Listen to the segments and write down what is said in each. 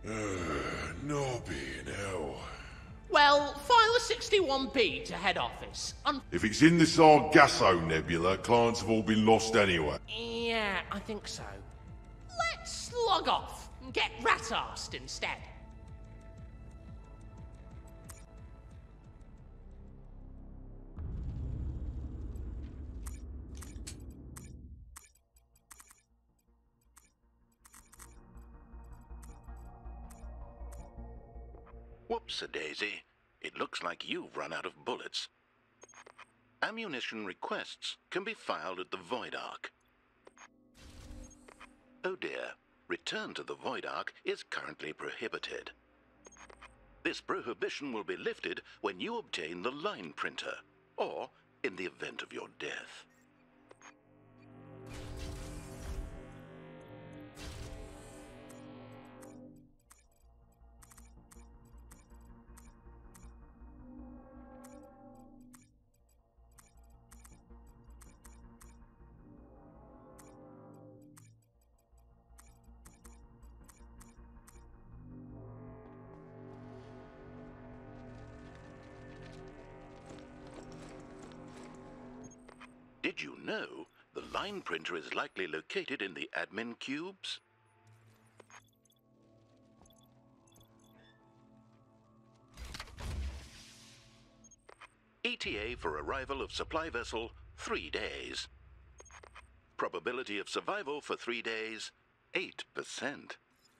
Nobby in hell. Well, file a 61B to head office. If it's in the Sargasso Nebula, clients have all been lost anyway. Yeah, I think so. Let's log off and get rat-arsed instead. Whoops-a-daisy. It looks like you've run out of bullets. Ammunition requests can be filed at the Void Ark. Oh dear, return to the Void Ark is currently prohibited. This prohibition will be lifted when you obtain the line printer, or in the event of your death. Did you know the line printer is likely located in the admin cubes? ETA for arrival of supply vessel, 3 days. Probability of survival for 3 days, 8%.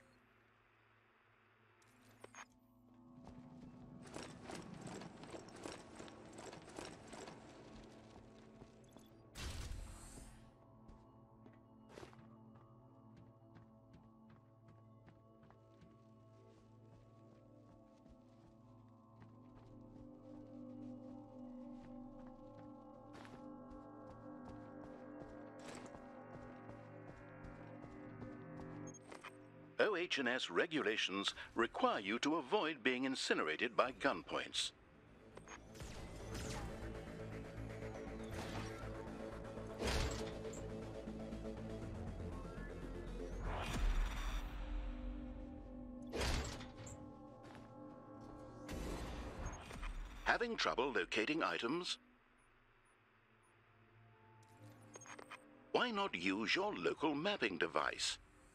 OH&S regulations require you to avoid being incinerated by gunpoints. Having trouble locating items? Why not use your local mapping device?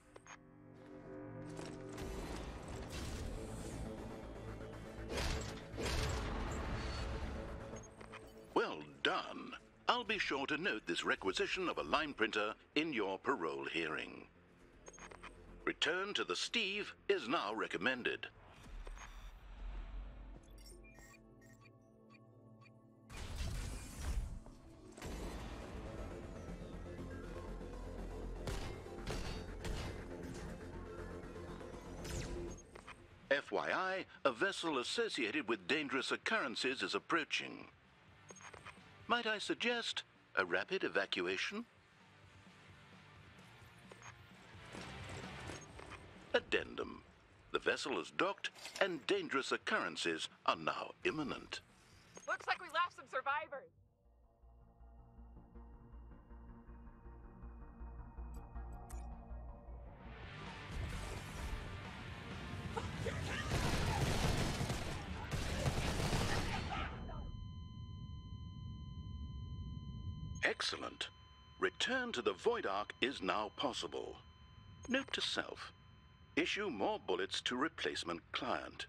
Well done. I'll be sure to note this requisition of a line printer in your parole hearing. Return to the Steve is now recommended. FYI, a vessel associated with dangerous occurrences is approaching. Might I suggest a rapid evacuation? Addendum. The vessel is docked and dangerous occurrences are now imminent. Looks like we lost some survivors. Excellent. Return to the Void Ark is now possible. Note to self. Issue more bullets to replacement client.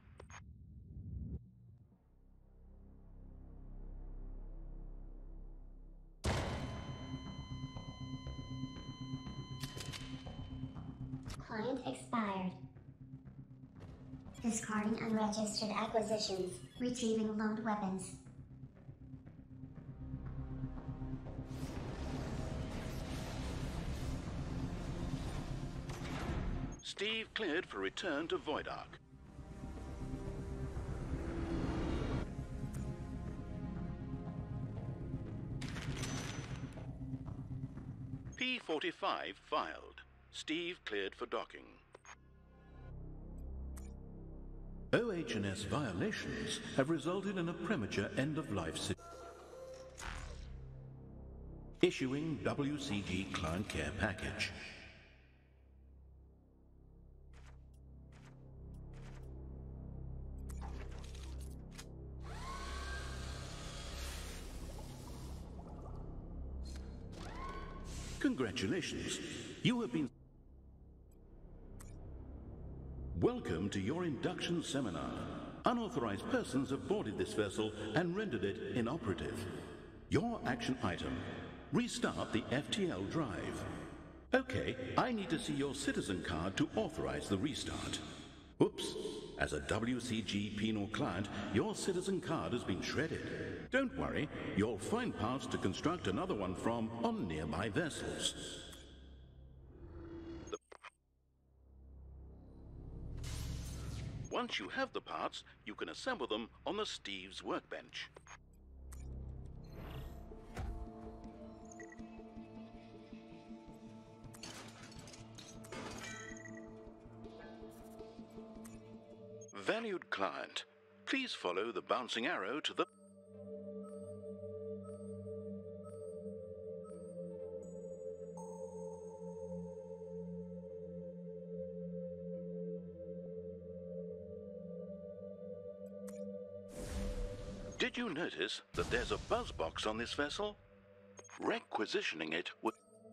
Client expired. Discarding unregistered acquisitions. Retrieving loaned weapons. Steve cleared for return to Void Ark. P-45 filed. Steve cleared for docking. OH&S violations have resulted in a premature end-of-life situation. Issuing WCG Client Care Package. Congratulations. You have been... Welcome to your induction seminar. Unauthorized persons have boarded this vessel and rendered it inoperative. Your action item: restart the FTL drive. Okay, I need to see your citizen card to authorize the restart. Oops. As a WCG penal client, your citizen card has been shredded. Don't worry, you'll find parts to construct another one from on nearby vessels. Once you have the parts, you can assemble them on the Steve's workbench. Valued client, please follow the bouncing arrow to the... Did you notice that there's a buzz box on this vessel? Requisitioning it would...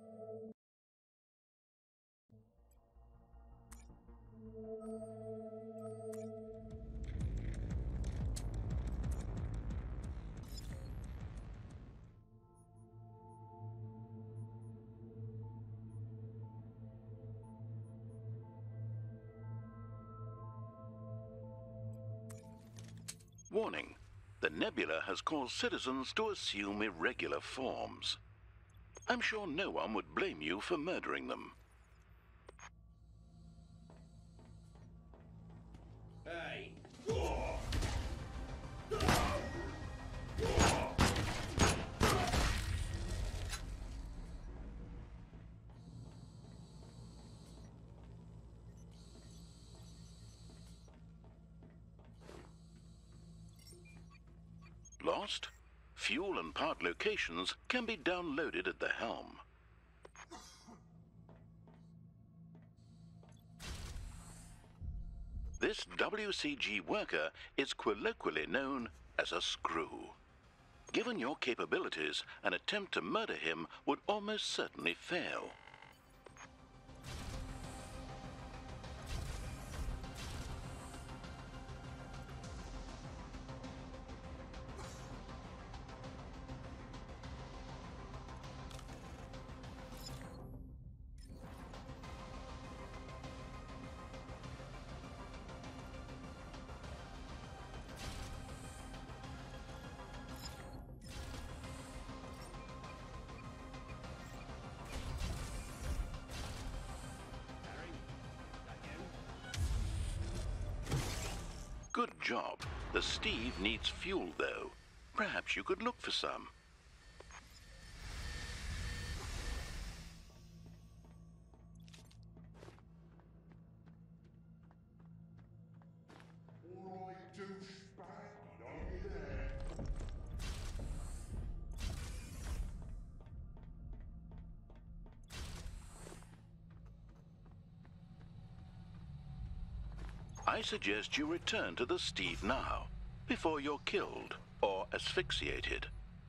Warning. The nebula has caused citizens to assume irregular forms. I'm sure no one would blame you for murdering them. Hey! Lost? Fuel and part locations can be downloaded at the helm. This WCG worker is colloquially known as a screw. Given your capabilities, an attempt to murder him would almost certainly fail. Good job. The Steve needs fuel, though. Perhaps you could look for some. Alright, douchebag, on you there. I suggest you return to the Steve now, before you're killed or asphyxiated.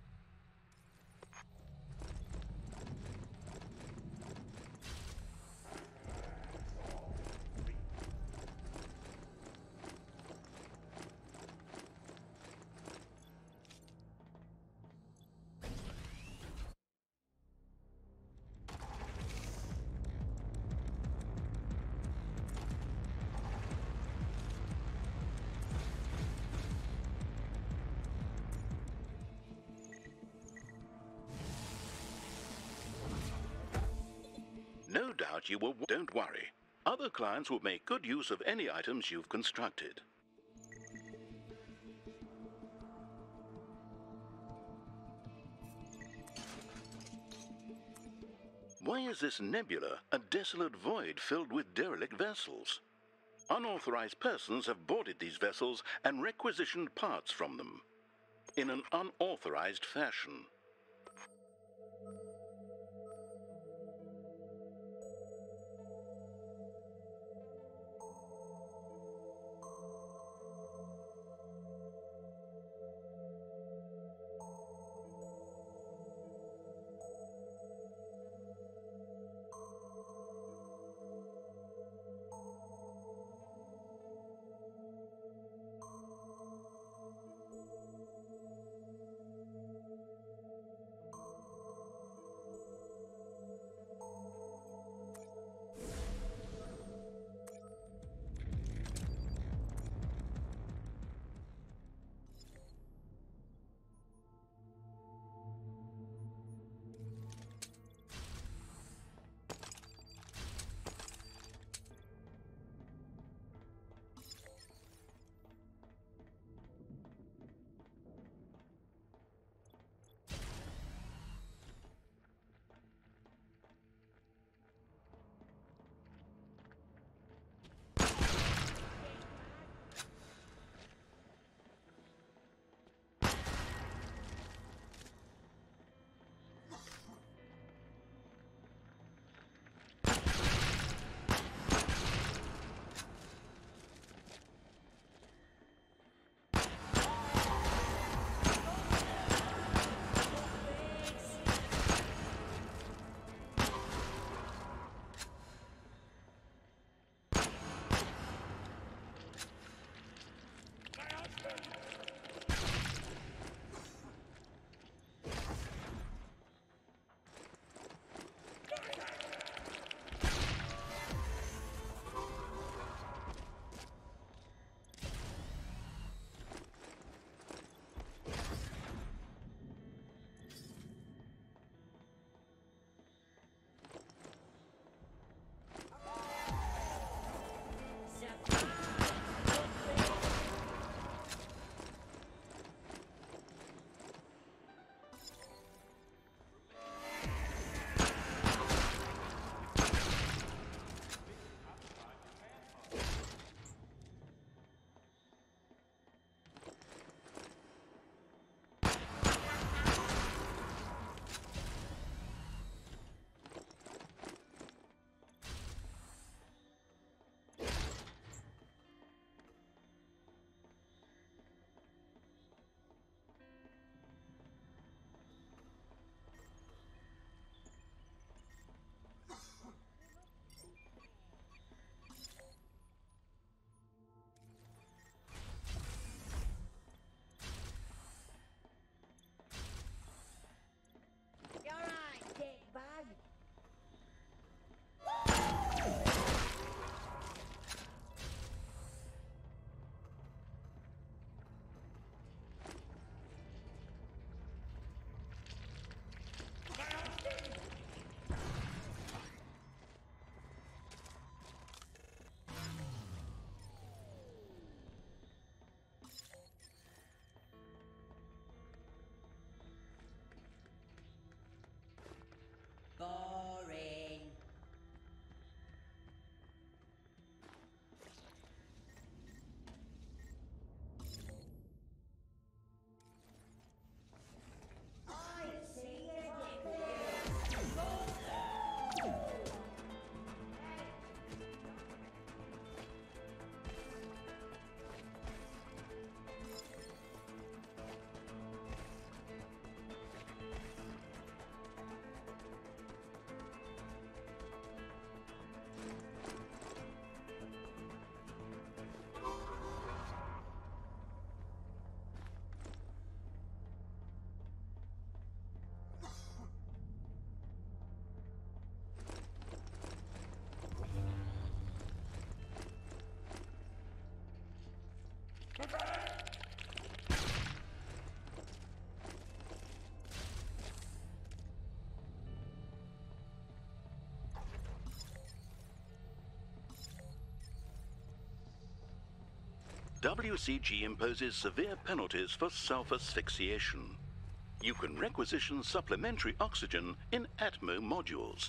No doubt you will... Don't worry. Other clients will make good use of any items you've constructed. Why is this nebula a desolate void filled with derelict vessels? Unauthorized persons have boarded these vessels and requisitioned parts from them in an unauthorized fashion. WCG imposes severe penalties for self-asphyxiation. You can requisition supplementary oxygen in Atmo modules.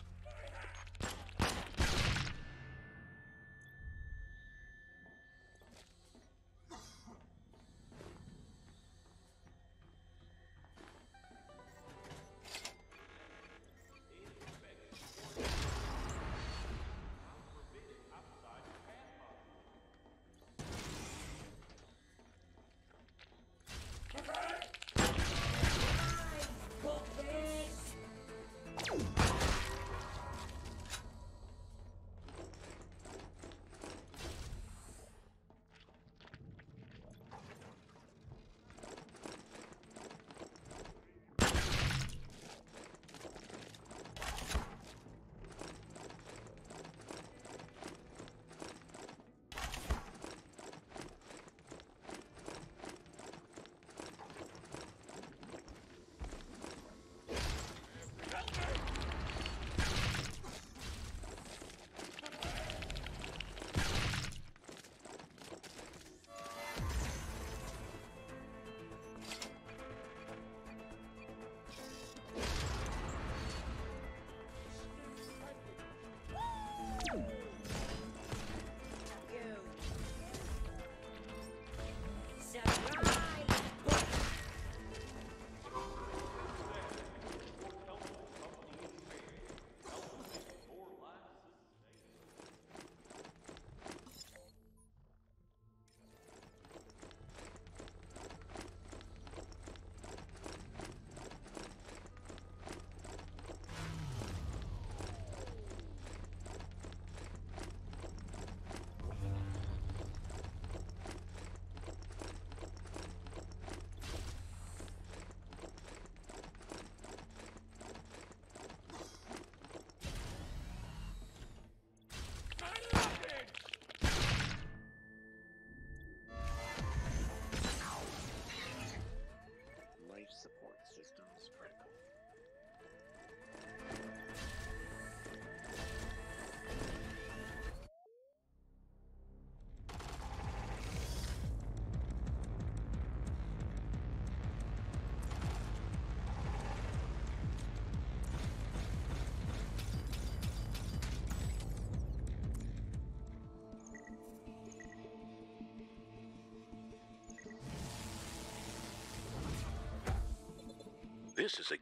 This is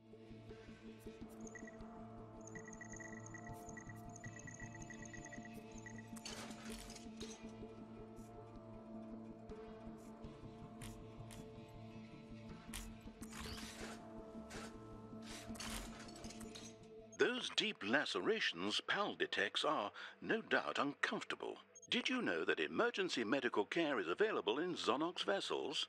Those deep lacerations PAL detects are, no doubt, uncomfortable. Did you know that emergency medical care is available in Zonox vessels?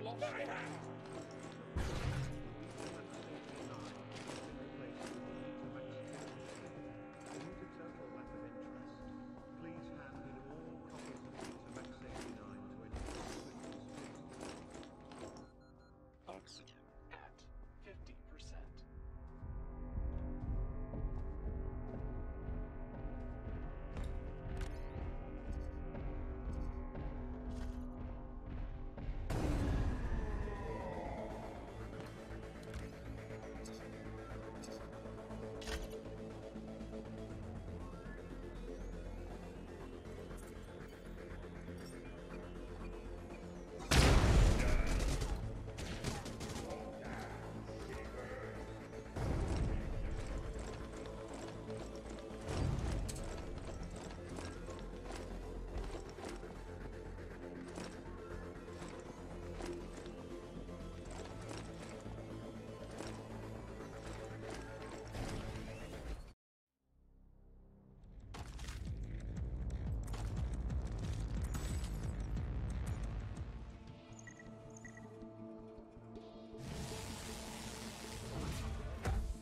Oxygen at 50%.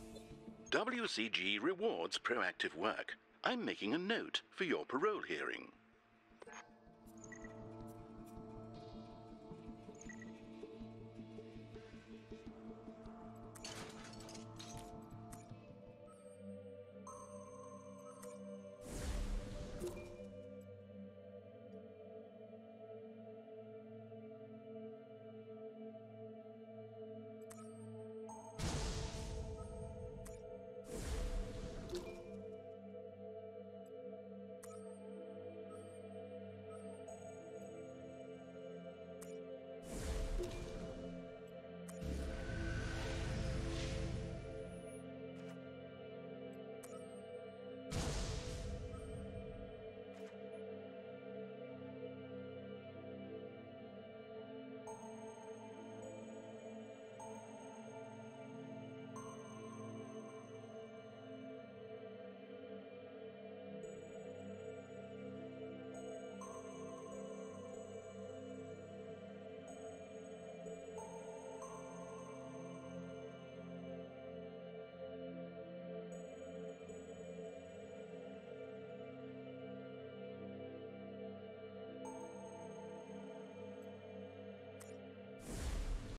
WCG rewards proactive work. I'm making a note for your parole hearing.